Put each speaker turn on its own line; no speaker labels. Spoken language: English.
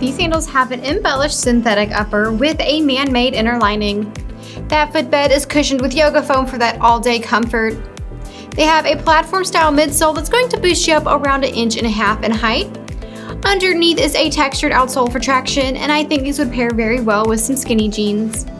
These sandals have an embellished synthetic upper with a man-made inner lining. That footbed is cushioned with yoga foam for that all-day comfort. They have a platform-style midsole that's going to boost you up around 1.5 inches in height. Underneath is a textured outsole for traction, and I think these would pair very well with some skinny jeans.